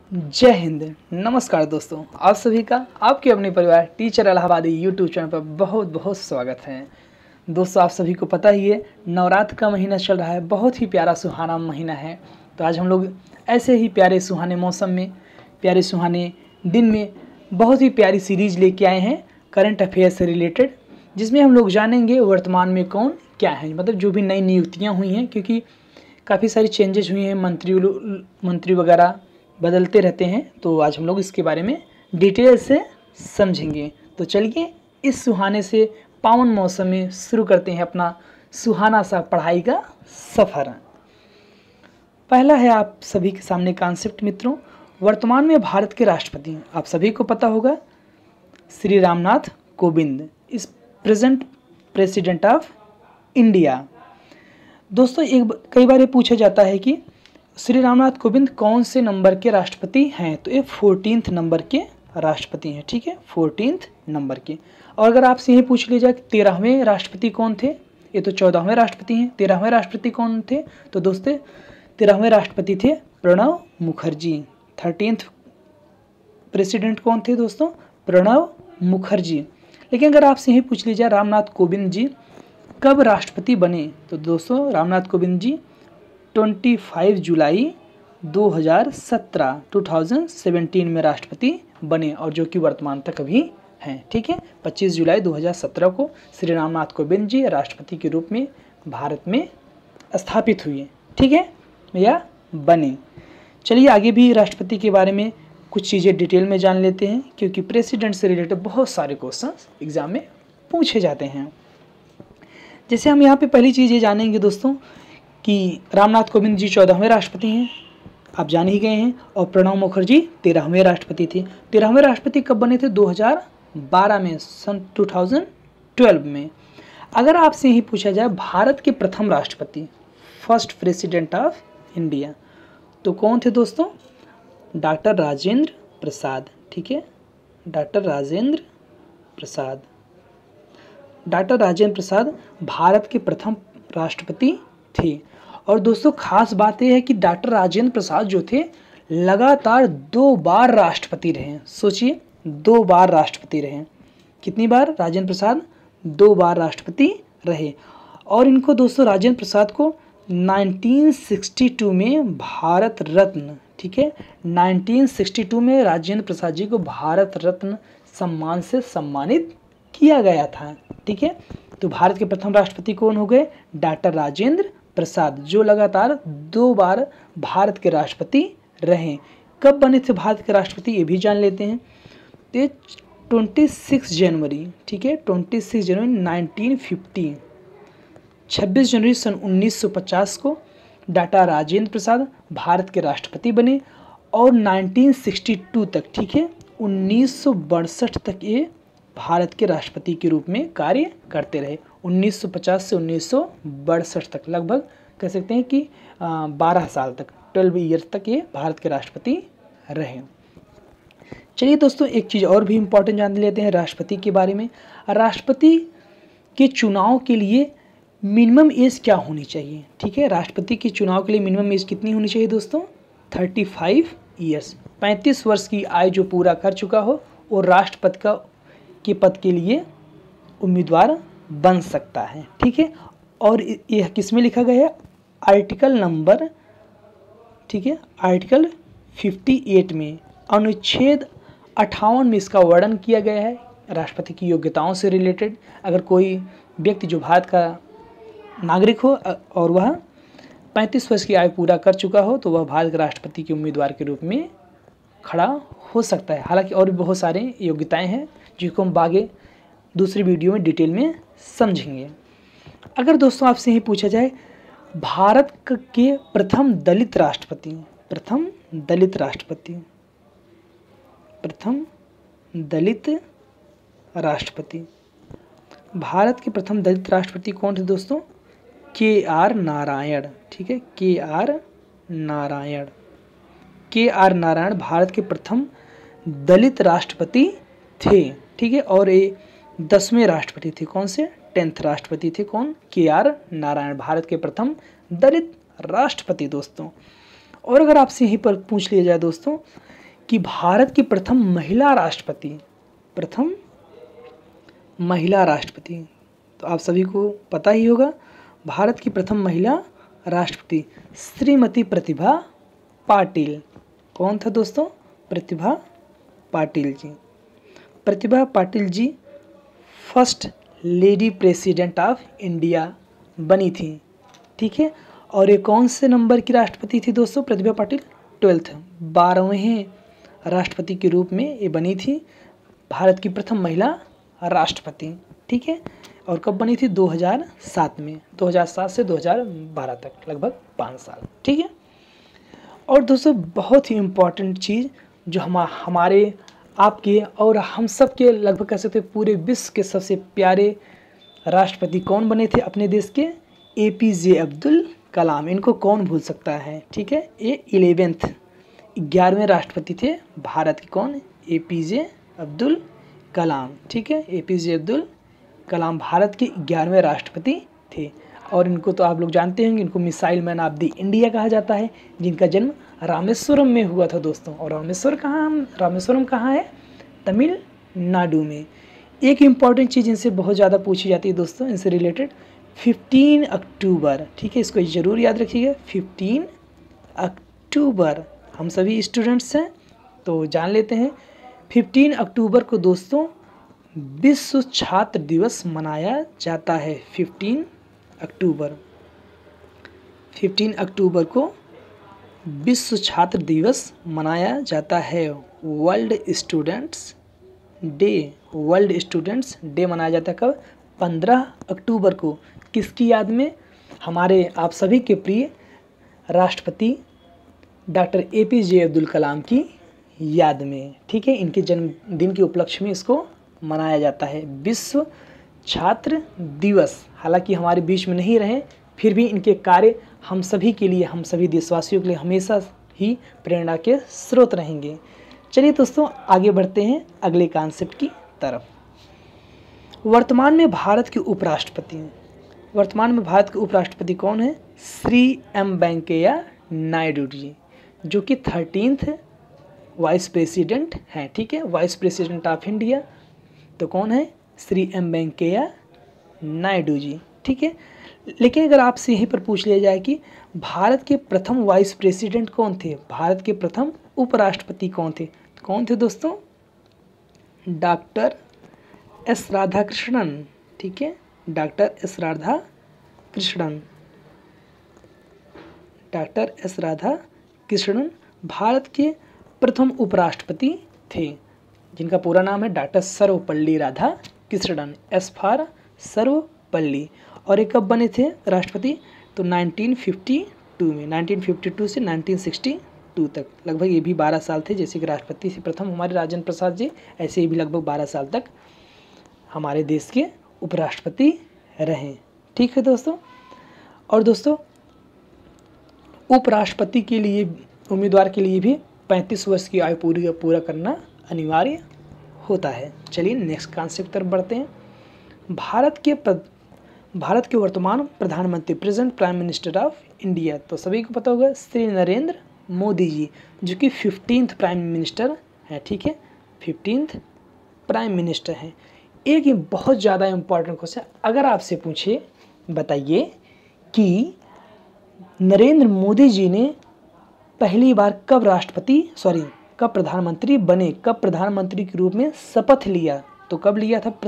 जय हिंद। नमस्कार दोस्तों, आप सभी का आपके अपने परिवार टीचर इलाहाबादी यूट्यूब चैनल पर बहुत बहुत स्वागत है। दोस्तों, आप सभी को पता ही है नवरात्र का महीना चल रहा है, बहुत ही प्यारा सुहाना महीना है। तो आज हम लोग ऐसे ही प्यारे सुहाने मौसम में, प्यारे सुहाने दिन में बहुत ही प्यारी सीरीज लेके आए हैं करंट अफेयर से रिलेटेड, जिसमें हम लोग जानेंगे वर्तमान में कौन क्या है, मतलब जो भी नई नियुक्तियाँ हुई हैं, क्योंकि काफ़ी सारी चेंजेस हुई हैं, मंत्री वगैरह बदलते रहते हैं। तो आज हम लोग इसके बारे में डिटेल से समझेंगे। तो चलिए इस सुहाने से पावन मौसम में शुरू करते हैं अपना सुहाना सा पढ़ाई का सफ़र। पहला है आप सभी के सामने कॉन्सेप्ट मित्रों, वर्तमान में भारत के राष्ट्रपति आप सभी को पता होगा श्री रामनाथ कोविंद इस प्रेजेंट प्रेसिडेंट ऑफ इंडिया। दोस्तों, कई बार ये पूछा जाता है कि श्री रामनाथ कोविंद कौन से नंबर के राष्ट्रपति हैं, तो ये 14th नंबर के राष्ट्रपति हैं। ठीक है, 14th नंबर के। और अगर आपसे यही पूछ लिया जाए कि 13वें राष्ट्रपति कौन थे, ये तो 14वें राष्ट्रपति हैं। 13वें राष्ट्रपति कौन थे, तो दोस्तों 13वें राष्ट्रपति थे प्रणब मुखर्जी। 13th प्रेसिडेंट कौन थे दोस्तों, प्रणब मुखर्जी। लेकिन अगर आपसे यही पूछ लिया जाए रामनाथ कोविंद जी कब राष्ट्रपति बने, तो दोस्तों रामनाथ कोविंद जी 25 जुलाई 2017 में राष्ट्रपति बने, और जो कि वर्तमान तक अभी हैं। ठीक है, 25 जुलाई 2017 को श्री रामनाथ कोविंद जी राष्ट्रपति के रूप में भारत में स्थापित हुए। ठीक है, या बने। चलिए आगे भी राष्ट्रपति के बारे में कुछ चीज़ें डिटेल में जान लेते हैं, क्योंकि प्रेसिडेंट से रिलेटेड बहुत सारे क्वेश्चन एग्जाम में पूछे जाते हैं। जैसे हम यहाँ पे पहली चीज़ ये जानेंगे दोस्तों कि रामनाथ कोविंद जी 14वें राष्ट्रपति हैं, आप जान ही गए हैं, और प्रणब मुखर्जी 13वें राष्ट्रपति थे। 13वें राष्ट्रपति कब बने थे, 2012 में, सन 2012 में। अगर आपसे यही पूछा जाए भारत के प्रथम राष्ट्रपति, फर्स्ट प्रेसिडेंट ऑफ इंडिया, तो कौन थे दोस्तों, डॉक्टर राजेंद्र प्रसाद। ठीक है, डॉक्टर राजेंद्र प्रसाद। डॉक्टर राजेंद्र प्रसाद भारत के प्रथम राष्ट्रपति थे। और दोस्तों खास बात यह है कि डॉक्टर राजेंद्र प्रसाद जो थे लगातार 2 बार राष्ट्रपति रहे हैं। सोचिए, 2 बार राष्ट्रपति रहे। कितनी बार, राजेंद्र प्रसाद 2 बार राष्ट्रपति रहे। और इनको दोस्तों राजेंद्र प्रसाद को 1962 में भारत रत्न, ठीक है, 1962 में राजेंद्र प्रसाद जी को भारत रत्न सम्मान से सम्मानित किया गया था। ठीक है, तो भारत के प्रथम राष्ट्रपति कौन हो गए, डॉक्टर राजेंद्र प्रसाद, जो लगातार 2 बार भारत के राष्ट्रपति रहे। कब बने थे भारत के राष्ट्रपति, ये भी जान लेते हैं। तो 26 जनवरी, ठीक है, 26 जनवरी 1950, 26 जनवरी सन 1950 को डॉक्टर राजेंद्र प्रसाद भारत के राष्ट्रपति बने, और 1962 तक, ठीक है, 1962 तक ये भारत के राष्ट्रपति के रूप में कार्य करते रहे। 1950 से 1962 तक, लगभग कह सकते हैं कि 12 साल तक, 12 ईयर्स तक ये भारत के राष्ट्रपति रहे। चलिए दोस्तों, एक चीज़ और भी इम्पोर्टेंट जान लेते हैं राष्ट्रपति के बारे में। राष्ट्रपति के चुनाव के लिए मिनिमम एज क्या होनी चाहिए। ठीक है, राष्ट्रपति के चुनाव के लिए मिनिमम एज कितनी होनी चाहिए दोस्तों, 35 ईयर्स। 35 वर्ष की आयु जो पूरा कर चुका हो वो राष्ट्रपति के पद के लिए उम्मीदवार बन सकता है। ठीक है, और यह किस में लिखा गया है, आर्टिकल नंबर, ठीक है, आर्टिकल 58 में, अनुच्छेद 58 में इसका वर्णन किया गया है राष्ट्रपति की योग्यताओं से रिलेटेड। अगर कोई व्यक्ति जो भारत का नागरिक हो और वह 35 वर्ष की आयु पूरा कर चुका हो, तो वह भारत के राष्ट्रपति के उम्मीदवार के रूप में खड़ा हो सकता है। हालांकि और भी बहुत सारे योग्यताएं हैं जिनको हम आगे दूसरी वीडियो में डिटेल में समझेंगे। अगर दोस्तों आपसे यही पूछा जाए भारत के प्रथम दलित राष्ट्रपति, प्रथम दलित राष्ट्रपति, प्रथम दलित राष्ट्रपति, भारत के प्रथम दलित राष्ट्रपति कौन थे दोस्तों, KR नारायण। ठीक है, KR नारायण। KR नारायण भारत के प्रथम दलित राष्ट्रपति थे। ठीक है, और ये 10वें राष्ट्रपति थे। कौन से, 10th राष्ट्रपति थे कौन, KR नारायण, भारत के प्रथम दलित राष्ट्रपति दोस्तों। और अगर आपसे यहीं पर पूछ लिया जाए दोस्तों कि भारत की प्रथम महिला राष्ट्रपति, प्रथम महिला राष्ट्रपति, तो आप सभी को पता ही होगा, भारत की प्रथम महिला राष्ट्रपति श्रीमती प्रतिभा पाटिल। कौन था दोस्तों? Pratibha Patil ji. Pratibha Patil ji first lady president of India बनी थी, ठीक है। और ये कौन से नंबर की राष्ट्रपति थी दोस्तों? प्रतिभा पाटिल 12वें राष्ट्रपति के रूप में ये बनी थी, भारत की प्रथम महिला राष्ट्रपति, ठीक है। और कब बनी थी? 2007 में, 2007 से 2012 तक लगभग 5 साल, ठीक है। और दोस्तों बहुत ही इम्पॉर्टेंट चीज़ जो हमारे आपके और हम सब के लगभग कह सकते पूरे विश्व के सबसे प्यारे राष्ट्रपति कौन बने थे अपने देश के? APJ अब्दुल कलाम। इनको कौन भूल सकता है, ठीक है। ये 11वें राष्ट्रपति थे भारत के। कौन? APJ अब्दुल कलाम, ठीक है। APJ अब्दुल कलाम भारत के 11वें राष्ट्रपति थे। और इनको तो आप लोग जानते होंगे, इनको missile man of the India कहा जाता है, जिनका जन्म रामेश्वरम में हुआ था दोस्तों। और रामेश्वरम कहाँ है? तमिलनाडु में। एक इम्पॉर्टेंट चीज़ इनसे बहुत ज़्यादा पूछी जाती है दोस्तों, इनसे रिलेटेड 15 अक्टूबर, ठीक है, इसको ज़रूर याद रखिएगा। 15 अक्टूबर हम सभी स्टूडेंट्स हैं तो जान लेते हैं। 15 अक्टूबर को दोस्तों विश्व छात्र दिवस मनाया जाता है। 15 अक्टूबर को विश्व छात्र दिवस मनाया जाता है। वर्ल्ड स्टूडेंट्स डे मनाया जाता है कब? 15 अक्टूबर को। किसकी याद में? हमारे आप सभी के प्रिय राष्ट्रपति डॉक्टर APJ अब्दुल कलाम की याद में, ठीक है। इनके जन्मदिन के उपलक्ष्य में इसको मनाया जाता है विश्व छात्र दिवस। हालांकि हमारे बीच में नहीं रहे, फिर भी इनके कार्य हम सभी के लिए, हम सभी देशवासियों के लिए हमेशा ही प्रेरणा के स्रोत रहेंगे। चलिए दोस्तों आगे बढ़ते हैं अगले कॉन्सेप्ट की तरफ। वर्तमान में भारत के उपराष्ट्रपति कौन है? श्री M वेंकैया नायडू जी, जो कि 13th वाइस प्रेसिडेंट हैं, ठीक है, वाइस प्रेसिडेंट ऑफ इंडिया। तो कौन है? श्री M वेंकैया नायडू जी, ठीक है। लेकिन अगर आपसे यहीं पर पूछ लिया जाए कि भारत के प्रथम वाइस प्रेसिडेंट कौन थे, भारत के प्रथम उपराष्ट्रपति कौन थे, तो कौन थे दोस्तों? डॉक्टर S राधाकृष्णन, ठीक है, डॉक्टर S राधाकृष्णन भारत के प्रथम उपराष्ट्रपति थे, जिनका पूरा नाम है doctor Sarvepalli Radhakrishnan, S for Sarvepalli. और ये कब बने थे राष्ट्रपति? तो 1952 में, 1952 से 1962 तक, लगभग ये भी 12 साल थे। जैसे कि राष्ट्रपति से प्रथम हमारे राजेंद्र प्रसाद जी, ऐसे ही भी लगभग 12 साल तक हमारे देश के उपराष्ट्रपति रहे, ठीक है दोस्तों। और दोस्तों उपराष्ट्रपति के लिए उम्मीदवार के लिए भी 35 वर्ष की आयु पूरा करना अनिवार्य होता है। चलिए नेक्स्ट कॉन्सेप्ट तरफ बढ़ते हैं। भारत के वर्तमान प्रधानमंत्री, present prime minister of India, तो सभी को पता होगा श्री नरेंद्र मोदी जी, जो कि 15th प्राइम मिनिस्टर हैं, ठीक है, 15th प्राइम मिनिस्टर हैं। एक ये बहुत ज़्यादा इम्पॉर्टेंट क्वेश्चन, अगर आपसे पूछे बताइए कि नरेंद्र मोदी जी ने पहली बार कब प्रधानमंत्री बने, कब प्रधानमंत्री के रूप में शपथ लिया, तो कब लिया था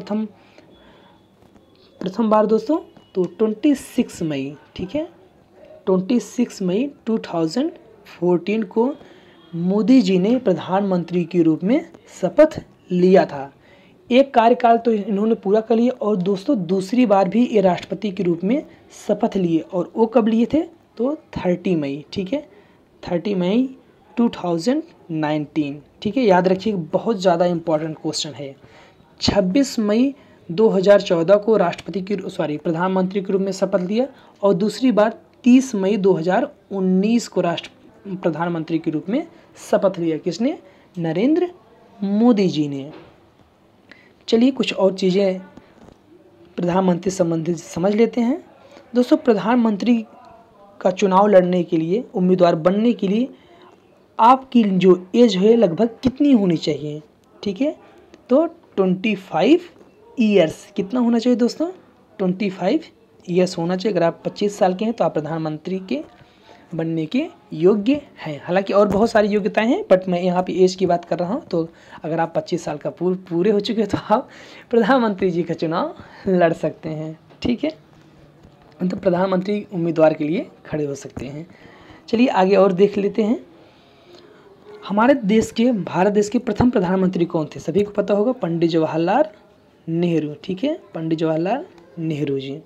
प्रथम बार दोस्तों? तो 26 मई, ठीक है, 26 मई 2014 को मोदी जी ने प्रधानमंत्री के रूप में शपथ लिया था। एक कार्यकाल तो इन्होंने पूरा कर लिया, और दोस्तों दूसरी बार भी ये राष्ट्रपति के रूप में शपथ लिए, और वो कब लिए थे? तो 30 मई, ठीक है, 30 मई 2019, ठीक है, याद रखिए बहुत ज़्यादा इम्पॉर्टेंट क्वेश्चन है। 26 मई 2014 को प्रधानमंत्री के रूप में शपथ लिया, और दूसरी बार 30 मई 2019 को प्रधानमंत्री के रूप में शपथ लिया। किसने? नरेंद्र मोदी जी ने। चलिए कुछ और चीज़ें प्रधानमंत्री संबंधित समझ लेते हैं। दोस्तों प्रधानमंत्री का चुनाव लड़ने के लिए, उम्मीदवार बनने के लिए आपकी जो एज है लगभग कितनी होनी चाहिए, ठीक है। तो 25 ईयर्स कितना होना चाहिए दोस्तों, 25 ईयर्स होना चाहिए। अगर आप 25 साल के हैं तो आप प्रधानमंत्री के बनने के योग्य हैं। हालांकि और बहुत सारी योग्यताएं हैं, बट मैं यहाँ पे एज की बात कर रहा हूँ। तो अगर आप 25 साल का पूरे हो चुके हैं तो आप प्रधानमंत्री जी का चुनाव लड़ सकते हैं, ठीक है। तो प्रधानमंत्री उम्मीदवार के लिए खड़े हो सकते हैं। चलिए आगे और देख लेते हैं। हमारे देश के, भारत देश के प्रथम प्रधानमंत्री कौन थे, सभी को पता होगा, पंडित जवाहरलाल नेहरू, ठीक है, पंडित जवाहरलाल नेहरू जी।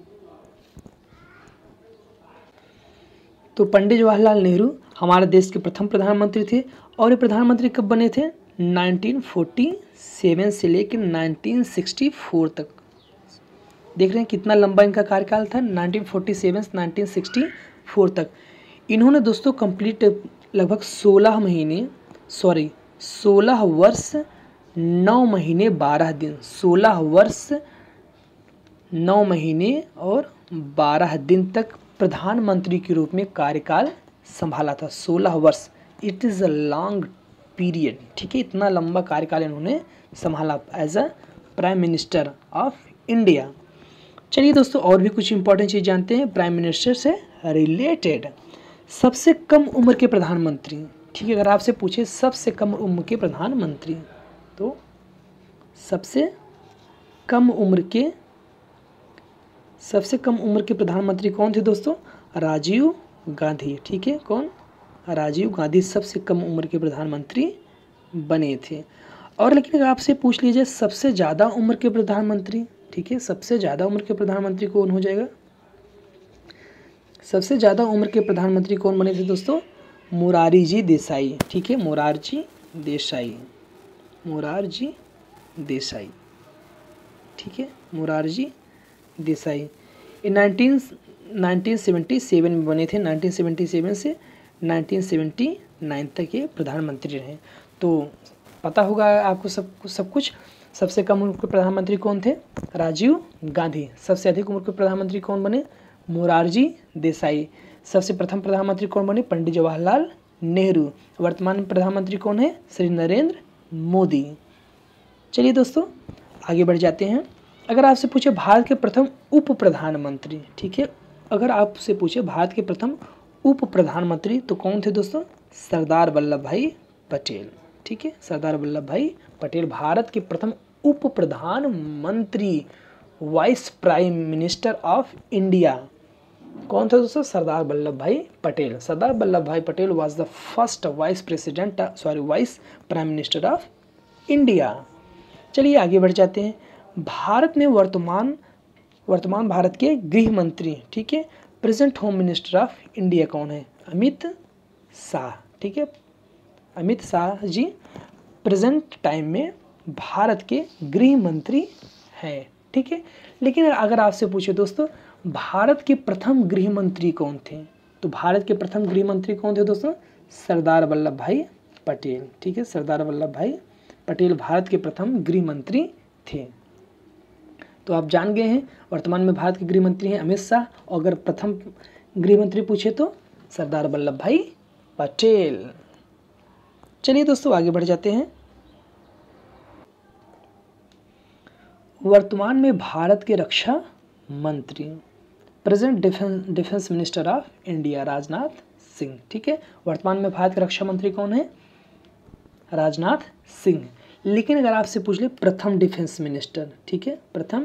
तो पंडित जवाहरलाल नेहरू हमारे देश के प्रथम प्रधानमंत्री थे। और ये प्रधानमंत्री कब बने थे, 1947 से लेकर 1964 तक। देख रहे हैं कितना लंबा इनका कार्यकाल था, 1947 से 1964 तक। इन्होंने दोस्तों कंप्लीट लगभग 16 वर्ष 9 महीने 12 दिन, 16 वर्ष 9 महीने और 12 दिन तक प्रधानमंत्री के रूप में कार्यकाल संभाला था। 16 वर्ष, it is a long period, ठीक है। इतना लंबा कार्यकाल इन्होंने संभाला as a prime minister of India. चलिए दोस्तों और भी कुछ इंपॉर्टेंट चीज़ जानते हैं प्राइम मिनिस्टर से रिलेटेड। सबसे कम उम्र के प्रधानमंत्री, ठीक है। अगर आपसे पूछे सबसे कम उम्र के प्रधानमंत्री, तो सबसे कम उम्र के प्रधानमंत्री कौन थे दोस्तों, राजीव गांधी, ठीक है। कौन, राजीव गांधी सबसे कम उम्र के प्रधानमंत्री बने थे। और लेकिन अगर आपसे पूछ लीजिए सबसे ज़्यादा उम्र के प्रधानमंत्री, ठीक है, सबसे ज़्यादा उम्र के प्रधानमंत्री कौन हो जाएगा, सबसे ज़्यादा उम्र के प्रधानमंत्री कौन बने थे दोस्तों, मोरारजी जी देसाई, ठीक है, मोरारजी देसाई, ठीक है, मोरारजी देसाई। ये 1977 में बने थे। 1977 से 1979 तक ये प्रधानमंत्री रहे। तो पता होगा आपको सब कुछ। सबसे कम उम्र के प्रधानमंत्री कौन थे, राजीव गांधी। सबसे अधिक उम्र के प्रधानमंत्री कौन बने, मोरारजी देसाई। सबसे प्रथम प्रधानमंत्री कौन बने, पंडित जवाहरलाल नेहरू। वर्तमान प्रधानमंत्री कौन है, श्री नरेंद्र मोदी। चलिए दोस्तों आगे बढ़ जाते हैं। अगर आपसे पूछे भारत के प्रथम उप प्रधानमंत्री, ठीक है, अगर आपसे पूछे भारत के प्रथम उप प्रधानमंत्री तो कौन थे दोस्तों, सरदार वल्लभ भाई पटेल, ठीक है, सरदार वल्लभ भाई पटेल भारत के प्रथम उप प्रधानमंत्री, vice prime minister of India. कौन था दोस्तों, सरदार Vallabh Bhai Patel. Sardar Vallabh Bhai Patel was the first vice prime minister of India. चलिए आगे बढ़ जाते हैं। भारत में वर्तमान भारत के गृह मंत्री, ठीक है, present home minister of India कौन है, अमित शाह, ठीक है, अमित शाह जी प्रेजेंट टाइम में भारत के गृह मंत्री हैं, ठीक है। लेकिन अगर आपसे पूछे दोस्तों भारत के प्रथम गृह मंत्री कौन थे, तो भारत के प्रथम गृह मंत्री कौन थे दोस्तों, सरदार वल्लभ भाई पटेल, ठीक है, सरदार वल्लभ भाई पटेल भारत के प्रथम गृह मंत्री थे। तो आप जान गए हैं वर्तमान में भारत के गृह मंत्री हैं अमित शाह, और अगर प्रथम गृह मंत्री पूछे तो सरदार वल्लभ भाई पटेल। चलिए दोस्तों आगे बढ़ जाते हैं। वर्तमान में भारत के रक्षा मंत्री, present defence minister of India, Rajnath Singh, ठीक है। वर्तमान में भारत के रक्षा मंत्री कौन है, राजनाथ सिंह। लेकिन अगर आपसे पूछ ले प्रथम डिफेंस मिनिस्टर, ठीक है, प्रथम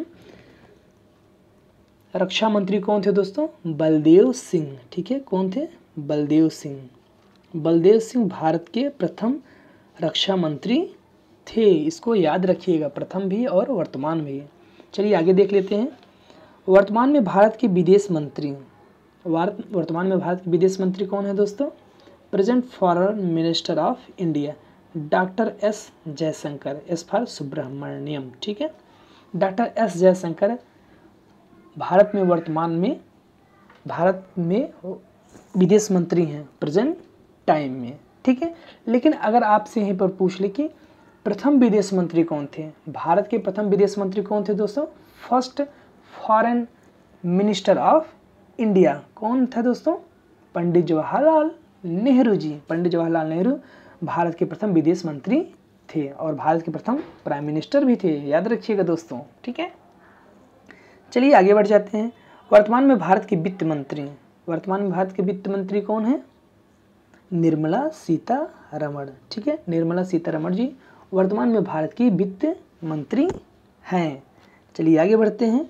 रक्षा मंत्री कौन थे दोस्तों, बलदेव सिंह, ठीक है, कौन थे, बलदेव सिंह। बलदेव सिंह भारत के प्रथम रक्षा मंत्री थे, इसको याद रखिएगा, प्रथम भी और वर्तमान भी। चलिए आगे देख लेते हैं। वर्तमान में भारत के विदेश मंत्री, वर्तमान में भारत के विदेश मंत्री कौन है दोस्तों, present foreign minister of India, doctor S Jaishankar, S for Subrahmanyam, ठीक है, डॉक्टर एस जयशंकर भारत में वर्तमान में भारत में विदेश मंत्री हैं प्रेजेंट टाइम में, ठीक है। लेकिन अगर आपसे यहीं पर पूछ ले कि प्रथम विदेश मंत्री कौन थे, भारत के प्रथम विदेश मंत्री कौन थे दोस्तों, first foreign minister of India कौन था दोस्तों, पंडित जवाहरलाल नेहरू जी, पंडित जवाहरलाल नेहरू भारत के प्रथम विदेश मंत्री थे और भारत के प्रथम प्राइम मिनिस्टर भी थे, याद रखिएगा दोस्तों, ठीक है। चलिए आगे बढ़ जाते हैं। वर्तमान में भारत के वित्त मंत्री कौन है? निर्मला सीतारमण, ठीक है, निर्मला सीतारमण जी वर्तमान में भारत की वित्त मंत्री हैं। चलिए आगे बढ़ते हैं।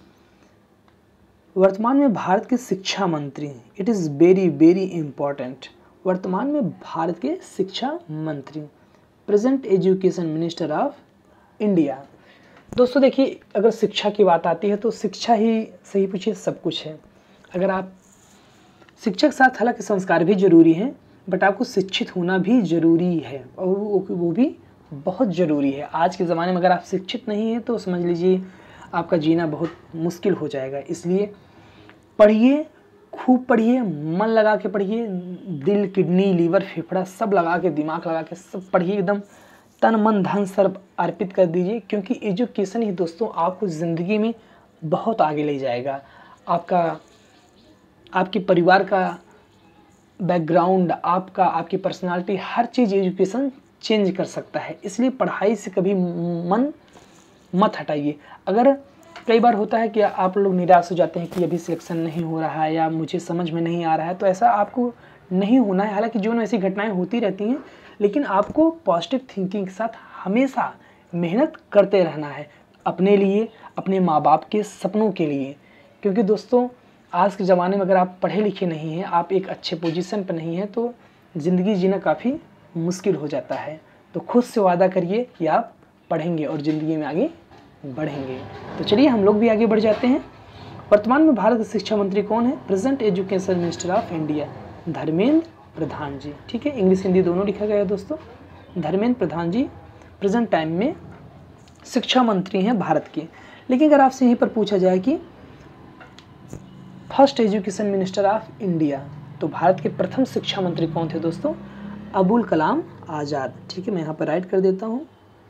वर्तमान में भारत के शिक्षा मंत्री, it is very very important, वर्तमान में भारत के शिक्षा मंत्री, present education minister of India. दोस्तों देखिए, अगर शिक्षा की बात आती है तो शिक्षा ही सही पूछिए सब कुछ है। अगर आप शिक्षा के साथ हालांकि संस्कार भी जरूरी हैं, बट आपको शिक्षित होना भी ज़रूरी है और वो भी बहुत ज़रूरी है। आज के ज़माने में अगर आप शिक्षित नहीं हैं तो समझ लीजिए आपका जीना बहुत मुश्किल हो जाएगा। इसलिए पढ़िए, खूब पढ़िए, मन लगा के पढ़िए, दिल, किडनी, लीवर, फेफड़ा सब लगा के, दिमाग लगा के सब पढ़िए, एकदम तन मन धन सर्व अर्पित कर दीजिए, क्योंकि एजुकेशन ही दोस्तों आपको ज़िंदगी में बहुत आगे ले जाएगा। आपके परिवार का बैकग्राउंड, आपकी पर्सनालिटी, हर चीज़ एजुकेशन चेंज कर सकता है। इसलिए पढ़ाई से कभी मन मत हटाइए। अगर कई बार होता है कि आप लोग निराश हो जाते हैं कि अभी सिलेक्शन नहीं हो रहा है या मुझे समझ में नहीं आ रहा है, तो ऐसा आपको नहीं होना है। हालांकि जीवन में ऐसी घटनाएं होती रहती हैं, लेकिन आपको पॉजिटिव थिंकिंग के साथ हमेशा मेहनत करते रहना है, अपने लिए, अपने माँ बाप के सपनों के लिए। क्योंकि दोस्तों आज के ज़माने में अगर आप पढ़े लिखे नहीं हैं, आप एक अच्छे पोजीशन पर नहीं हैं, तो ज़िंदगी जीना काफ़ी मुश्किल हो जाता है। तो खुद से वादा करिए कि आप पढ़ेंगे और ज़िंदगी में आगे बढ़ेंगे। तो चलिए हम लोग भी आगे बढ़ जाते हैं। वर्तमान में भारत के शिक्षा मंत्री कौन है? Present education minister of India, Dharmendra Pradhan ji, ठीक है, इंग्लिश हिंदी दोनों लिखा गया है दोस्तों। धर्मेंद्र प्रधान जी प्रेजेंट टाइम में शिक्षा मंत्री हैं भारत के। लेकिन अगर आपसे यहीं पर पूछा जाए कि first education minister of India, तो भारत के प्रथम शिक्षा मंत्री कौन थे दोस्तों? अबुल कलाम आज़ाद, ठीक है, मैं यहाँ पर राइट कर देता हूँ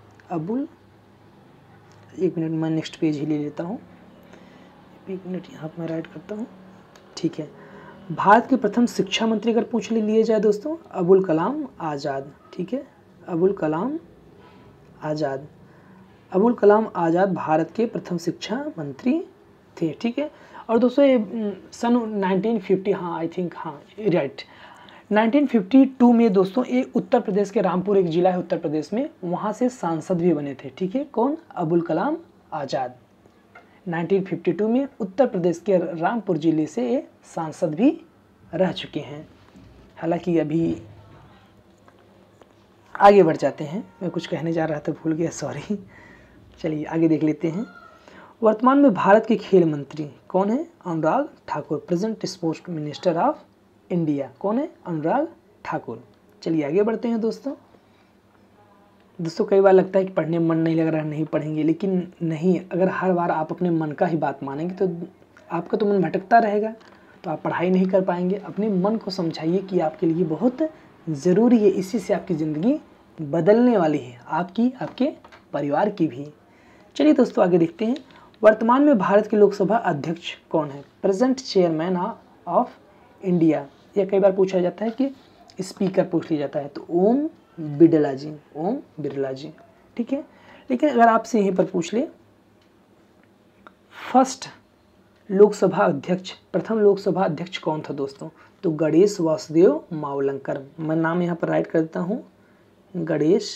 एक मिनट, मैं नेक्स्ट पेज ही ले लेता हूँ, एक मिनट यहाँ पर मैं राइट करता हूँ, ठीक है। भारत के प्रथम शिक्षा मंत्री अगर पूछ लिए जाए दोस्तों, अबुल कलाम आज़ाद, ठीक है, अबुल कलाम आज़ाद। अबुल कलाम आज़ाद भारत के प्रथम शिक्षा मंत्री थे, ठीक है। और दोस्तों ये सन 1950, हाँ आई थिंक, हाँ राइट, 1952 में दोस्तों ये उत्तर प्रदेश के रामपुर एक ज़िला है उत्तर प्रदेश में, वहाँ से सांसद भी बने थे, ठीक है। कौन? अबुल कलाम आज़ाद। 1952 में उत्तर प्रदेश के रामपुर ज़िले से ये सांसद भी रह चुके हैं। हालांकि अभी आगे बढ़ जाते हैं, मैं कुछ कहने जा रहा था भूल गया, सॉरी। चलिए आगे देख लेते हैं। वर्तमान में भारत के खेल मंत्री कौन है? Anurag Thakur, present sports minister of India. कौन है? अनुराग ठाकुर। चलिए आगे बढ़ते हैं दोस्तों। कई बार लगता है कि पढ़ने में मन नहीं लग रहा है, नहीं पढ़ेंगे, लेकिन नहीं, अगर हर बार आप अपने मन का ही बात मानेंगे तो आपका तो मन भटकता रहेगा, तो आप पढ़ाई नहीं कर पाएंगे। अपने मन को समझाइए कि आपके लिए बहुत ज़रूरी है, इसी से आपकी ज़िंदगी बदलने वाली है, आपकी, आपके परिवार की भी। चलिए दोस्तों आगे देखते हैं। वर्तमान में भारत के लोकसभा अध्यक्ष कौन है? Present chairman of India. यह कई बार पूछा जाता है कि स्पीकर पूछ लिया जाता है, तो ओम बिरला जी, ओम बिरला जी, ठीक है। लेकिन अगर आपसे यहीं पर पूछ ले फर्स्ट लोकसभा अध्यक्ष, प्रथम लोकसभा अध्यक्ष कौन था दोस्तों? तो गणेश वासुदेव मावलंकर। मैं नाम यहाँ पर राइट कर देता हूँ, गणेश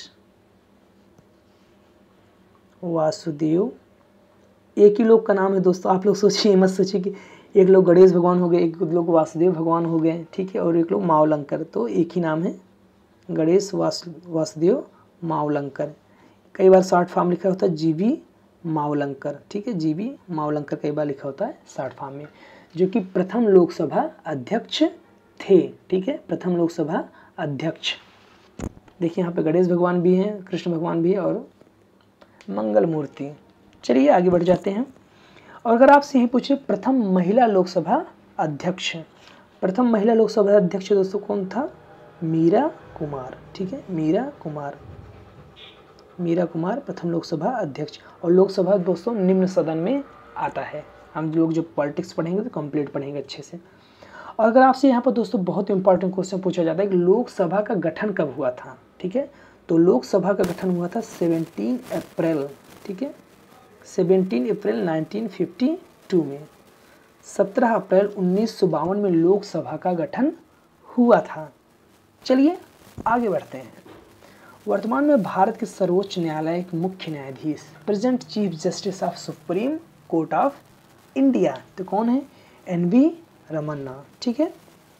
वासुदेव। एक ही लोग का नाम है दोस्तों, आप लोग सोचिए, मत सोचिए कि एक लोग गणेश भगवान हो गए, एक लोग वासुदेव भगवान हो गए, ठीक है, और एक लोग मावलंकर, तो एक ही नाम है, गणेश वासुदेव मावलंकर। कई बार शॉर्ट फॉर्म लिखा होता है जीवी मावलंकर, ठीक है, जीवी मावलंकर कई बार लिखा होता है शॉर्ट फॉर्म में, जो कि प्रथम लोकसभा अध्यक्ष थे, ठीक है, प्रथम लोकसभा अध्यक्ष। देखिए यहाँ पे गणेश भगवान भी हैं, कृष्ण भगवान भी है और मंगल मूर्ति। चलिए आगे बढ़ जाते हैं। और अगर आपसे यही पूछे प्रथम महिला लोकसभा अध्यक्ष, प्रथम महिला लोकसभा अध्यक्ष दोस्तों कौन था? मीरा कुमार, ठीक है, मीरा कुमार, मीरा कुमार प्रथम लोकसभा अध्यक्ष। और लोकसभा दोस्तों निम्न सदन में आता है। हम लोग जो पॉलिटिक्स पढ़ेंगे तो कंप्लीट पढ़ेंगे अच्छे से। और अगर आपसे यहाँ पर दोस्तों बहुत इंपॉर्टेंट क्वेश्चन पूछा जाता है कि लोकसभा का गठन कब हुआ था, ठीक है, तो लोकसभा का गठन हुआ था 17 अप्रैल, ठीक है, 17 अप्रैल 1952 में। 17 अप्रैल 1952 में लोकसभा का गठन हुआ था। चलिए आगे बढ़ते हैं। वर्तमान में भारत के सर्वोच्च न्यायालय के मुख्य न्यायाधीश, present chief justice of supreme court of India, तो कौन है? एन.वी. रमन्ना, ठीक है,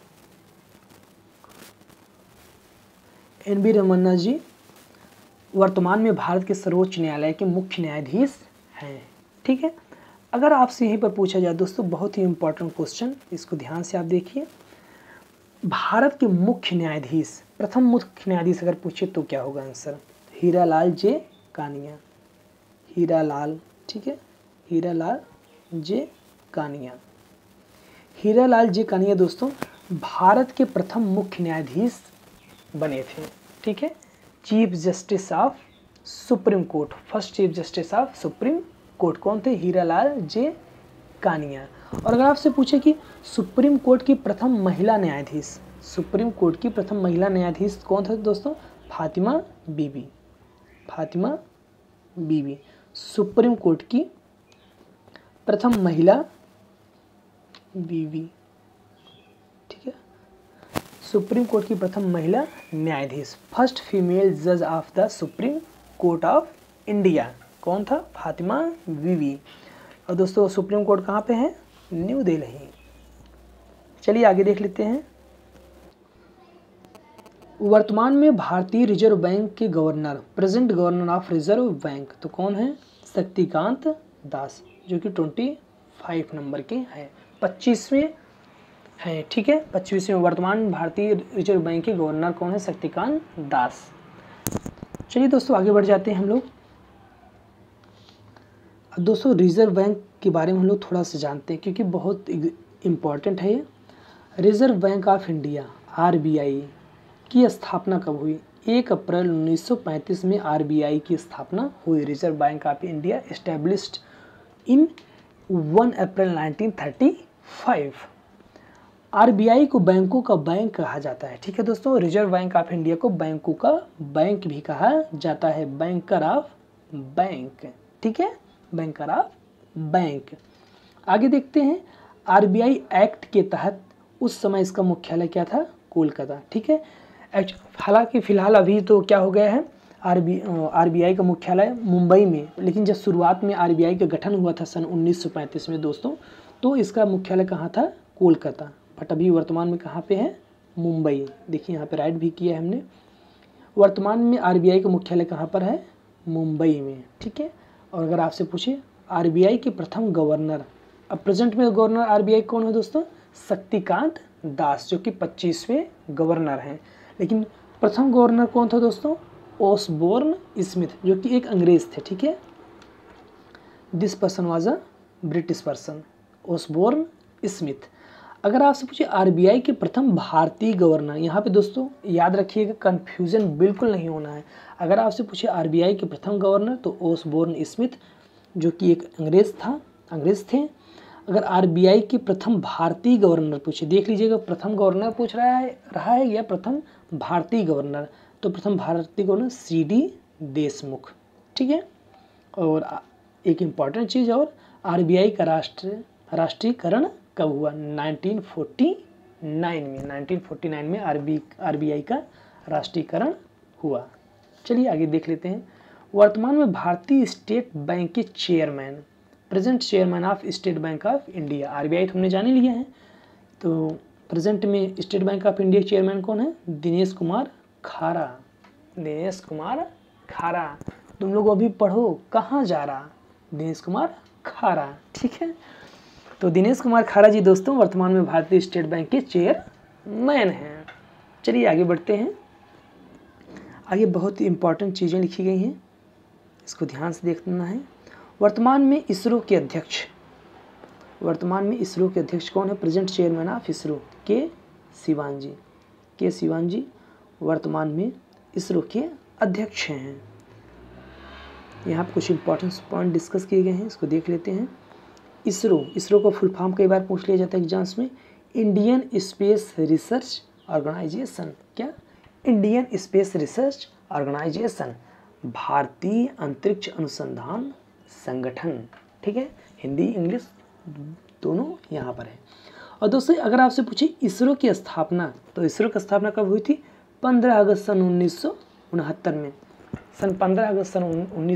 एन.वी. रमन्ना जी वर्तमान में भारत के सर्वोच्च न्यायालय के मुख्य न्यायाधीश हैं, ठीक है। अगर आपसे यहीं पर पूछा जाए दोस्तों, बहुत ही इंपॉर्टेंट क्वेश्चन, इसको ध्यान से आप देखिए, भारत के मुख्य न्यायाधीश, प्रथम मुख्य न्यायाधीश अगर पूछे तो क्या होगा आंसर? हीरालाल जे कानिया, हीरालाल, ठीक है, हीरालाल जे कानिया। हीरालाल जे कानिया दोस्तों भारत के प्रथम मुख्य न्यायाधीश बने थे, ठीक है, chief justice of supreme court, first chief justice of supreme court कौन थे? हीरालाल जे कानिया। और अगर आपसे पूछे कि सुप्रीम कोर्ट की प्रथम महिला न्यायाधीश, सुप्रीम कोर्ट की प्रथम महिला न्यायाधीश कौन थे दोस्तों? फातिमा बीबी, फातिमा बीबी सुप्रीम कोर्ट की प्रथम महिला बीबी, ठीक है, सुप्रीम कोर्ट की प्रथम महिला न्यायाधीश, फर्स्ट फीमेल जज of the supreme court of India कौन था? फातिमा बीबी। और दोस्तों सुप्रीम कोर्ट कहाँ पे है? न्यू दिल्ली। चलिए आगे देख लेते हैं। वर्तमान में भारतीय रिजर्व बैंक के governor, present governor of reserve bank, तो कौन है? शक्तिकांत दास, जो कि 25 नंबर के हैं, 25वें हैं, ठीक है, 25वें वर्तमान भारतीय रिजर्व बैंक के गवर्नर कौन है? शक्तिकांत दास। चलिए दोस्तों आगे बढ़ जाते हैं हम लोग। अब दोस्तों रिजर्व बैंक के बारे में हम लोग थोड़ा सा जानते हैं क्योंकि बहुत इम्पॉर्टेंट है ये। Reserve bank of India RBI की स्थापना कब हुई? 1 अप्रैल 1935 में आरबीआई की स्थापना हुई। Reserve bank of India established in 1 April 1935। RBI को बैंकों का बैंक कहा जाता है, ठीक है दोस्तों। रिजर्व बैंक ऑफ इंडिया को बैंकों का बैंक भी कहा जाता है, बैंकर ऑफ बैंक, ठीक है, बैंकर ऑफ बैंक। आगे देखते हैं। आरबीआई एक्ट के तहत उस समय इसका मुख्यालय क्या था? कोलकाता, ठीक है। हालांकि फिलहाल अभी तो क्या हो गया है, आरबीआई का मुख्यालय मुंबई में, लेकिन जब शुरुआत में आरबीआई का गठन हुआ था सन 1935 में दोस्तों, तो इसका मुख्यालय कहाँ था? कोलकाता। बट अभी वर्तमान में कहाँ पे है? मुंबई। देखिए यहाँ पे राइट भी किया है हमने। वर्तमान में आरबीआई का मुख्यालय कहाँ पर है? मुंबई में, ठीक है। और अगर आपसे पूछे आरबीआई के प्रथम गवर्नर, अब प्रेजेंट में गवर्नर आरबीआई कौन है दोस्तों? शक्तिकांत दास, जो कि 25वें गवर्नर हैं। लेकिन प्रथम गवर्नर कौन था दोस्तों? ओसबोर्न स्मिथ, जो कि एक अंग्रेज थे, ठीक है। This person was a British person, Osborne Smith. अगर आपसे पूछे आरबीआई के प्रथम भारतीय गवर्नर, यहाँ पे दोस्तों याद रखिएगा, कंफ्यूजन बिल्कुल नहीं होना है। अगर आपसे पूछे आरबीआई के प्रथम गवर्नर तो ओसबोर्न स्मिथ, जो कि एक अंग्रेज थे। अगर आरबीआई के प्रथम भारतीय गवर्नर पूछे, देख लीजिएगा प्रथम गवर्नर पूछ रहा है या प्रथम भारतीय गवर्नर, तो प्रथम भारतीय गवर्नर सीडी देशमुख, ठीक है। और एक इम्पॉर्टेंट चीज़ और, आरबीआई का राष्ट्रीयकरण कब हुआ? 1949 में आरबीआई का राष्ट्रीयकरण हुआ। चलिए आगे देख लेते हैं। वर्तमान में भारतीय स्टेट बैंक के chairman, present chairman of state bank of India, RBI तो हमने जान ही लिया है, तो प्रेजेंट में state bank of India chairman कौन है? दिनेश कुमार खारा, दिनेश कुमार खारा। तुम लोग अभी पढ़ो, कहाँ जा रहा? दिनेश कुमार खारा, ठीक है। तो दिनेश कुमार खारा जी दोस्तों वर्तमान में भारतीय स्टेट बैंक के चेयरमैन हैं। चलिए आगे बढ़ते हैं। आगे बहुत ही इंपॉर्टेंट चीज़ें लिखी गई हैं, इसको ध्यान से देखना है। वर्तमान में इसरो के अध्यक्ष कौन है? प्रेजेंट चेयरमैन ऑफ इसरो के सिवान जी वर्तमान में इसरो के अध्यक्ष हैं। यहाँ पर कुछ इंपॉर्टेंट पॉइंट डिस्कस किए गए हैं, इसको देख लेते हैं। इसरो का फुल फॉर्म कई बार पूछ लिया जाता है एग्जाम्स में, इंडियन स्पेस रिसर्च ऑर्गेनाइजेशन। क्या? इंडियन स्पेस रिसर्च ऑर्गेनाइजेशन, भारतीय अंतरिक्ष अनुसंधान संगठन। ठीक है, हिंदी इंग्लिश दोनों यहाँ पर है। और दोस्तों अगर आपसे पूछे इसरो की स्थापना, तो इसरो की स्थापना कब हुई थी? 15 अगस्त सन 1969 में। सन 15 अगस्त सन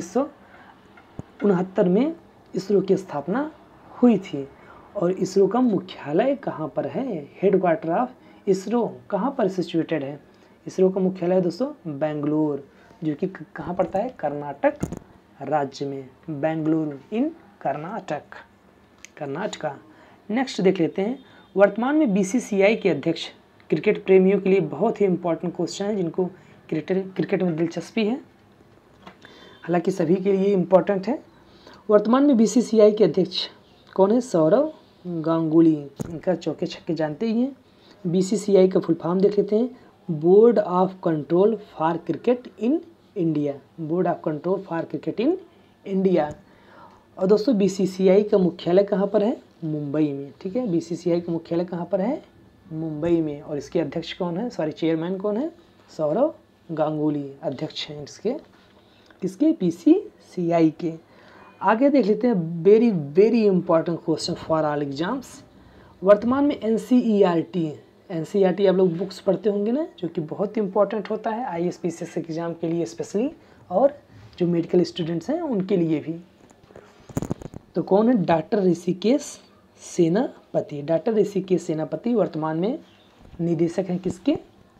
1969 में इसरो की स्थापना हुई थी। और इसरो का मुख्यालय कहाँ पर है? हेडक्वार्टर ऑफ इसरो कहाँ पर सिचुएटेड है? इसरो का मुख्यालय दोस्तों बेंगलुरु, जो कि कहाँ पड़ता है? कर्नाटक राज्य में, बेंगलुरु इन कर्नाटका। नेक्स्ट देख लेते हैं, वर्तमान में बीसीसीआई के अध्यक्ष, क्रिकेट प्रेमियों के लिए बहुत ही इंपॉर्टेंट क्वेश्चन है, जिनको क्रिकेट में दिलचस्पी है, हालांकि सभी के लिए इम्पोर्टेंट है। वर्तमान में बीसीसीआई के अध्यक्ष कौन है? सौरव गांगुली। इनका चौके छक्के जानते ही हैं। बीसीसीआई का फुल फॉर्म देख लेते हैं, board of control for cricket in India, board of control for cricket in India. और दोस्तों बीसीसीआई का मुख्यालय कहाँ पर है? मुंबई में। ठीक है, बीसीसीआई का मुख्यालय कहाँ पर है? मुंबई में। और इसके अध्यक्ष कौन है? चेयरमैन कौन है? सौरव गांगुली अध्यक्ष हैं इसके, किसके? बीसीसीआई के। आगे देख लेते हैं, very very important question for all exams. वर्तमान में एनसीईआरटी आप लोग बुक्स पढ़ते होंगे ना, जो कि बहुत इंपॉर्टेंट होता है आईएएस पीसीएस एग्जाम के लिए स्पेशली, और जो मेडिकल स्टूडेंट्स हैं उनके लिए भी। तो कौन है? डॉक्टर ऋषिकेश सेनापति। डॉक्टर ऋषिकेश सेनापति वर्तमान में निदेशक हैं किसके?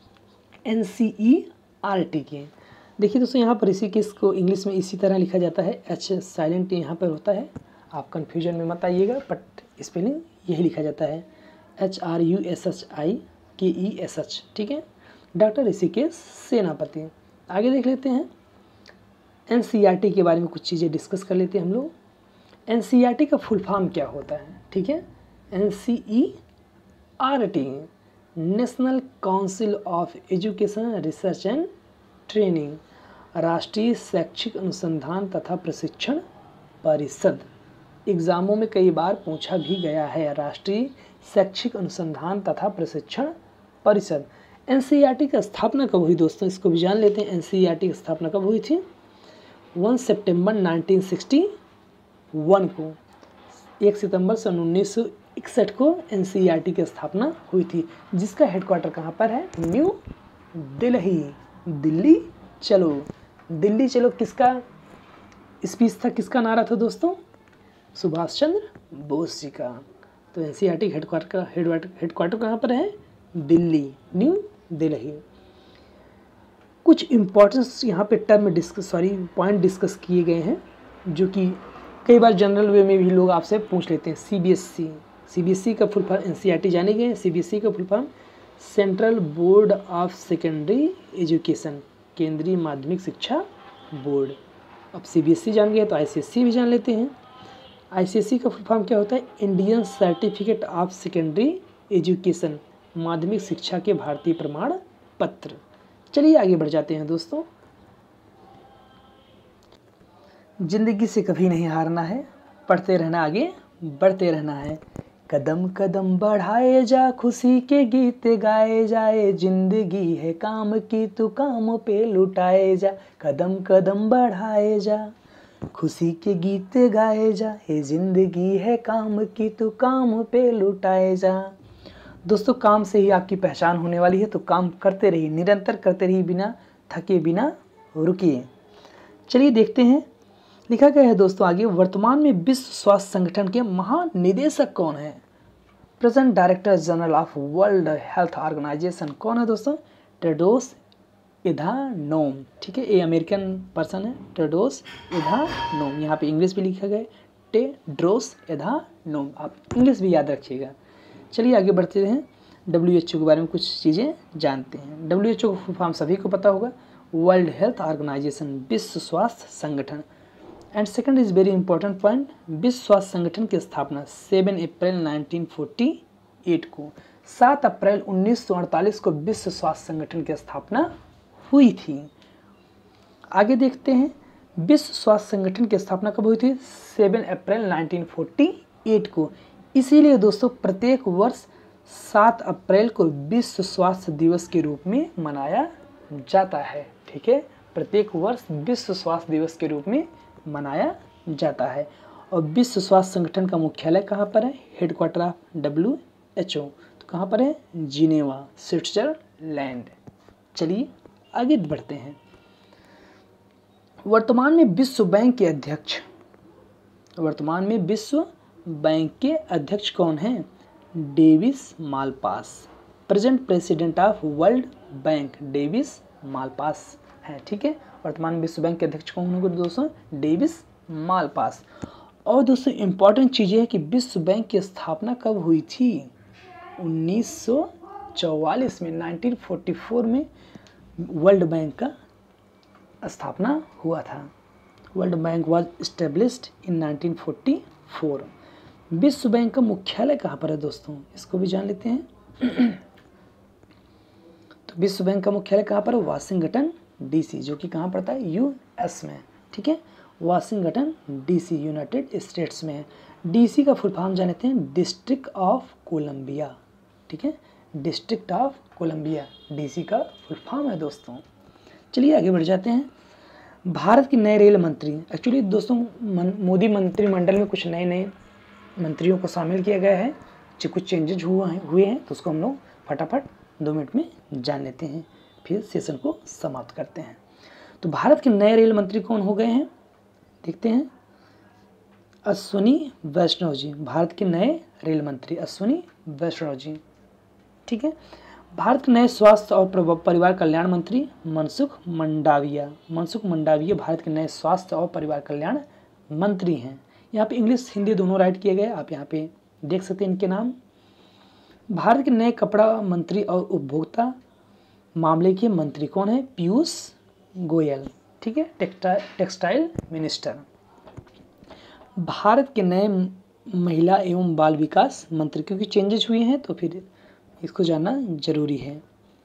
एनसीईआरटी के। देखिए दोस्तों यहाँ पर ऋषिकेश को इंग्लिश में इसी तरह लिखा जाता है, एच साइलेंट यहाँ पर होता है, आप कन्फ्यूजन में मत आइएगा, बट स्पेलिंग यही लिखा जाता है, HRUSHIKESH। ठीक है, डॉक्टर ऋषिकेश सेनापति। आगे देख लेते हैं, एनसीईआरटी के बारे में कुछ चीज़ें डिस्कस कर लेते हैं हम लोग। एनसीईआरटी का फुल फॉर्म क्या होता है? ठीक है, NCERT national council of education research and training, राष्ट्रीय शैक्षिक अनुसंधान तथा प्रशिक्षण परिषद। एग्जामों में कई बार पूछा भी गया है, राष्ट्रीय शैक्षिक अनुसंधान तथा प्रशिक्षण परिषद। एनसीईआरटी की स्थापना कब हुई दोस्तों? इसको भी जान लेते हैं। एनसीईआरटी की स्थापना कब हुई थी? 1 सितंबर 1961 को। 1 सितंबर सन 1961 को एनसीईआरटी की स्थापना हुई थी, जिसका हेडक्वार्टर कहाँ पर है? न्यू दिल्ली। दिल्ली चलो, दिल्ली चलो किसका स्पीच था, किसका नारा था दोस्तों? सुभाष चंद्र बोस जी का। तो एनसीईआरटी हेडक्वार्टर कहाँ पर है? दिल्ली, न्यू दिल्ली। कुछ इम्पोर्टेंस यहाँ पे पॉइंट डिस्कस किए गए हैं, जो कि कई बार जनरल वे में भी लोग आपसे पूछ लेते हैं। सीबीएसई का फुल फॉर्म, एनसीईआरटी जाने गए हैं। सीबीएसई का full form central board of secondary education, केंद्रीय माध्यमिक शिक्षा बोर्ड। अब सीबीएसई जान गए तो आईसीएसई भी जान लेते हैं। आईसीएसई का फुल फॉर्म क्या होता है? Indian certificate of secondary education, माध्यमिक शिक्षा के भारतीय प्रमाण पत्र। चलिए आगे बढ़ जाते हैं दोस्तों। जिंदगी से कभी नहीं हारना है, पढ़ते रहना, आगे बढ़ते रहना है। कदम कदम बढ़ाए जा, खुशी के गीत गाए जाए, जिंदगी है काम की तू काम पे लुटाए जा। कदम कदम बढ़ाए जा, खुशी के गीत गाए जा, ये जिंदगी है काम की तू काम पे लुटाए जा। दोस्तों काम से ही आपकी पहचान होने वाली है, तो काम करते रहिए, निरंतर करते रहिए, बिना थके बिना रुकिए। चलिए देखते हैं लिखा गया है दोस्तों आगे। वर्तमान में विश्व स्वास्थ्य संगठन के महानिदेशक कौन है? Present director general of world health organisation कौन है दोस्तों? Tedros Adhanom. ठीक है, ये अमेरिकन पर्सन है, टेड्रोस एधानोम। यहाँ पे इंग्लिश भी लिखा गया है, टेड्रोस एधानोम, आप इंग्लिश भी याद रखिएगा। चलिए आगे बढ़ते हैं, WHO के बारे में कुछ चीज़ें जानते हैं। WHO का फुल फॉर्म सभी को पता होगा, वर्ल्ड हेल्थ ऑर्गेनाइजेशन, विश्व स्वास्थ्य संगठन। And second is very important point, विश्व स्वास्थ्य संगठन की स्थापना 7 अप्रैल 1948 को, 7 अप्रैल 1948 को विश्व स्वास्थ्य संगठन की स्थापना हुई थी। आगे देखते हैं, विश्व स्वास्थ्य संगठन की स्थापना कब हुई थी? 7 अप्रैल 1948 को। इसीलिए दोस्तों प्रत्येक वर्ष 7 अप्रैल को विश्व स्वास्थ्य दिवस के रूप में मनाया जाता है। ठीक है, प्रत्येक वर्ष विश्व स्वास्थ्य दिवस के रूप में मनाया जाता है। और विश्व स्वास्थ्य संगठन का मुख्यालय कहाँ पर है? हेडक्वार्टर ऑफ WHO, तो कहाँ पर है? Geneva, Switzerland. चलिए आगे बढ़ते हैं। वर्तमान में विश्व बैंक के अध्यक्ष कौन हैं? Davis Malpass. Present president of world bank Davis Malpass है। ठीक है, वर्तमान में विश्व बैंक के अध्यक्ष कौन होंगे दोस्तों? Davis Malpass. और दोस्तों इम्पॉर्टेंट चीज़ है कि विश्व बैंक की स्थापना कब हुई थी? 1944 में, 1944 में वर्ल्ड बैंक का स्थापना हुआ था। World bank was established in 1944। विश्व बैंक का मुख्यालय कहाँ पर है दोस्तों? इसको भी जान लेते हैं। तो विश्व बैंक का मुख्यालय कहाँ पर है? वाशिंगटन DC, जो कि कहाँ पड़ता है? US में। ठीक है, वाशिंगटन DC यूनाइटेड स्टेट्स में है। DC का फुल फॉर्म जान लेते हैं, डिस्ट्रिक्ट ऑफ कोलंबिया। ठीक है, डिस्ट्रिक्ट ऑफ कोलंबिया DC का फुल फॉर्म है दोस्तों। चलिए आगे बढ़ जाते हैं। भारत के नए रेल मंत्री, एक्चुअली दोस्तों मोदी मंत्रिमंडल में कुछ नए मंत्रियों को शामिल किया गया है, कुछ चेंजेज हुए हैं, तो उसको हम लोग फटाफट 2 मिनट में जान लेते हैं, फिर सेशन को समाप्त करते हैं। तो भारत के नए रेल मंत्री कौन हो गए हैं? देखते हैं। अश्विनी वैष्णव जी, भारत के नए रेल मंत्री अश्विनी वैष्णव जी। ठीक है, भारत के नए स्वास्थ्य और परिवार कल्याण मंत्री मनसुख मंडाविया। मनसुख मंडाविया भारत के नए स्वास्थ्य और परिवार कल्याण मंत्री हैं। यहाँ पे इंग्लिश हिंदी दोनों राइट किए गए, आप यहाँ पे देख सकते हैं इनके नाम। भारत के नए कपड़ा मंत्री और उपभोक्ता मामले के मंत्री कौन है? पीयूष गोयल। ठीक है, टेक्सटाइल मिनिस्टर। भारत के नए महिला एवं बाल विकास मंत्री, क्योंकि चेंजेस हुए हैं तो फिर इसको जानना जरूरी है,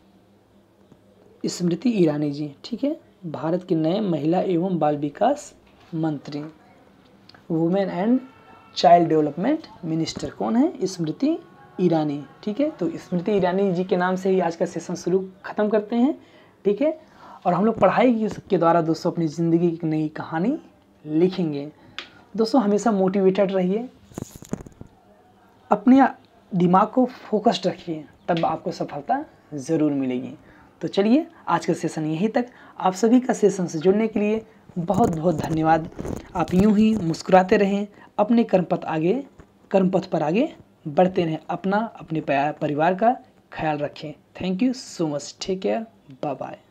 स्मृति ईरानी जी। ठीक है, भारत के नए महिला एवं बाल विकास मंत्री। Women and child development minister कौन है? स्मृति ईरानी। ठीक है, तो स्मृति ईरानी जी के नाम से ही आज का सेशन खत्म करते हैं। ठीक है, और हम लोग पढ़ाई के द्वारा दोस्तों अपनी ज़िंदगी की नई कहानी लिखेंगे। दोस्तों हमेशा मोटिवेटेड रहिए, अपने दिमाग को फोकस्ड रखिए, तब आपको सफलता ज़रूर मिलेगी। तो चलिए आज का सेशन यहीं तक। आप सभी का सेशन से जुड़ने के लिए बहुत बहुत धन्यवाद। आप यूं ही मुस्कुराते रहें, अपने कर्मपथ पर आगे बढ़ते रहें, अपने परिवार का ख्याल रखें। Thank you so much, take care, bye bye.